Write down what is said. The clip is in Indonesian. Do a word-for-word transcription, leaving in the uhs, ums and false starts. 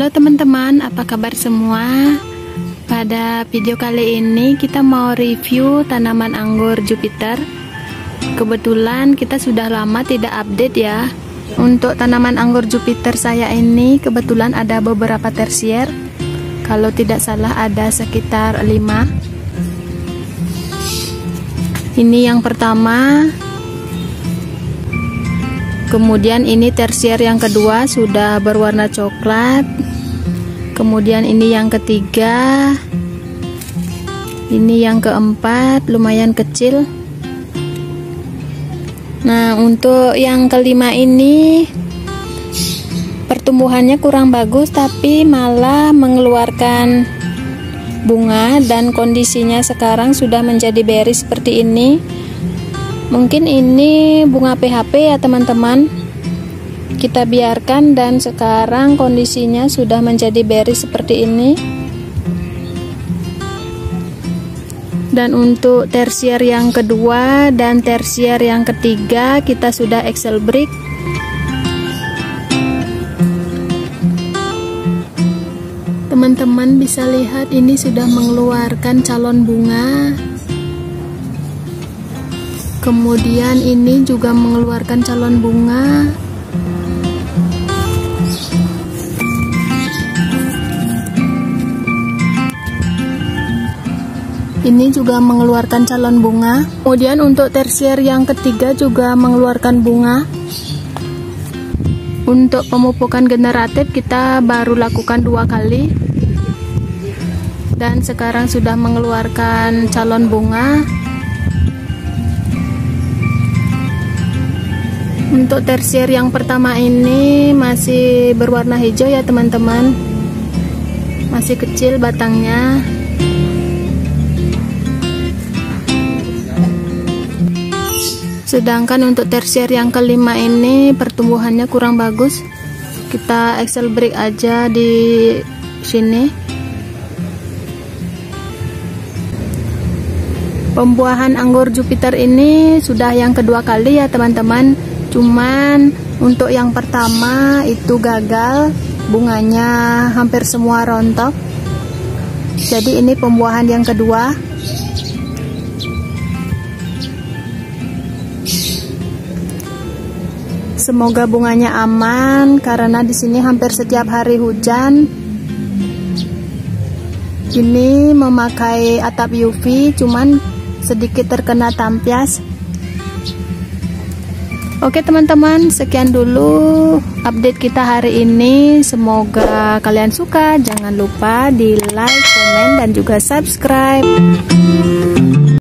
Halo teman-teman, apa kabar semua? Pada video kali ini kita mau review tanaman anggur Jupiter. Kebetulan kita sudah lama tidak update ya. Untuk tanaman anggur Jupiter saya ini kebetulan ada beberapa tersier. Kalau tidak salah ada sekitar lima. Ini yang pertama. Kemudian ini tersier yang kedua sudah berwarna coklat. Kemudian ini yang ketiga. Ini yang keempat, lumayan kecil. Nah, untuk yang kelima ini pertumbuhannya kurang bagus, tapi malah mengeluarkan bunga dan kondisinya sekarang sudah menjadi beri seperti ini. Mungkin ini bunga P H P ya teman-teman. Kita biarkan dan sekarang kondisinya sudah menjadi beri seperti ini. Dan untuk tersier yang kedua dan tersier yang ketiga kita sudah Excel break. Teman-teman bisa lihat ini sudah mengeluarkan calon bunga. Kemudian ini juga mengeluarkan calon bunga. Ini juga mengeluarkan calon bunga. Kemudian untuk tersier yang ketiga juga mengeluarkan bunga. Untuk pemupukan generatif kita baru lakukan dua kali. Dan sekarang sudah mengeluarkan calon bunga. Untuk tersier yang pertama ini masih berwarna hijau ya teman-teman. Masih kecil batangnya. Sedangkan untuk tersier yang kelima ini pertumbuhannya kurang bagus. Kita Excel break aja di sini. Pembuahan anggur Jupiter ini sudah yang kedua kali ya teman-teman. Cuman untuk yang pertama itu gagal, bunganya hampir semua rontok. Jadi ini pembuahan yang kedua. Semoga bunganya aman karena di sini hampir setiap hari hujan. Ini memakai atap U V, cuman sedikit terkena tampias. Oke teman-teman, sekian dulu update kita hari ini. Semoga kalian suka. Jangan lupa di like, komen, dan juga subscribe.